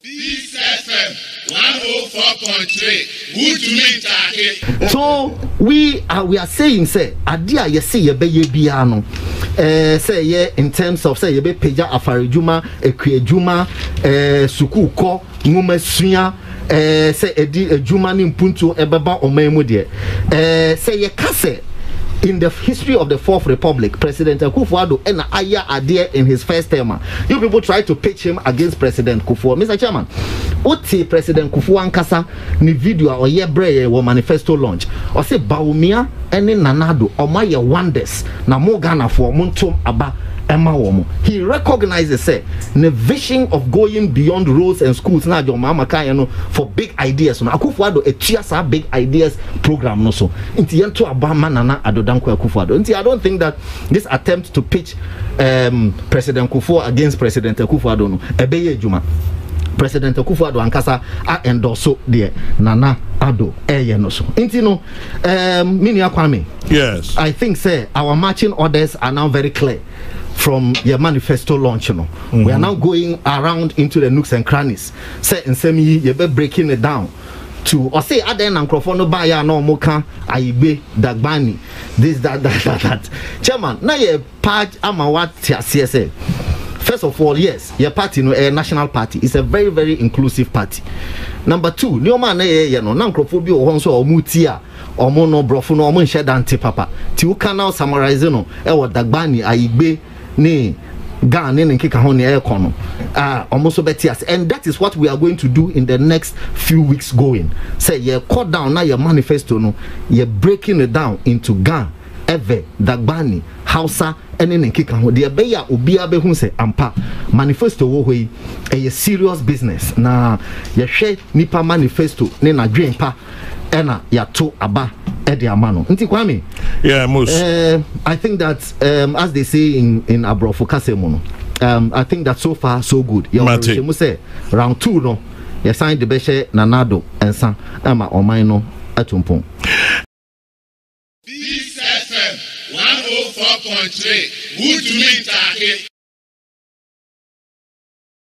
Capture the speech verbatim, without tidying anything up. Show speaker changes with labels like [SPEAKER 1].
[SPEAKER 1] This F M one oh four point three. Good to meet you.
[SPEAKER 2] So we are we are saying say adia ye say ye be ye bia no eh say ye in terms of say ye be peja afarejuma ekuejuma eh suku ko nguma sua eh say edi ejuma ni mpuntu ebeba oman mu de eh say ye kase. In the history of the Fourth Republic, President Akufo-Addo and Aya Ade in his first term, you people try to pitch him against President Kufuor. Mister Chairman, Oti President Kufuor Ankasa ni video or ye bre wo manifesto launch. Or say Baumia and Nanado or my wonders na mo Ghana for Muntum Aba. He recognizes say the vision of going beyond roads and schools na jo mama kan no for big ideas no Akufo-Addo a chia big ideas program no so nti yento abama nana adodanko Akufo-Addo nti I don't think that this attempt to pitch um, President Kufuor against President Akufo-Addo no ebeye juma President Akufo-Addo ankasa a endorso de Nana Addo eye no so nti no um mini akwame.
[SPEAKER 3] Yes,
[SPEAKER 2] I think say our marching orders are now very clear from your manifesto launch, you know. Mm-hmm. We are now going around into the nooks and crannies. Say in semi, you be breaking it down to or say other than microphone by ya no moka aibe dagbani this that that that that. Chairman, now you part ama what C S A. First of all, yes, your party no a national party. It's a very very inclusive party. Number two, no man eh you know, microphone bi o honso o mutia omo no brofo no omo nche dante papa. Ti u can now summarize no e wo dagbani aibe ni Ghana and Kikahoni Econo ah almost betias, and that is what we are going to do in the next few weeks going. Say you cut down now your manifesto no, you're breaking it down into Ghana, Eve, Dagbani, Hausa, and then Kikaho. The Abeya Ubia Behun say ampa manifesto wo way a serious business. Na ya share nipa manifesto ne na dream pa ena ya to aba edi amano. Nti kwame.
[SPEAKER 3] Yeah, most.
[SPEAKER 2] Uh, I think that um, as they say in in Abrofo Kasemono, um, I think that so far so good. You say round two no, you signed the Beshe Nanado and San Emma Omaino Atumpon.
[SPEAKER 1] This F M one oh four point three. Good to meet you.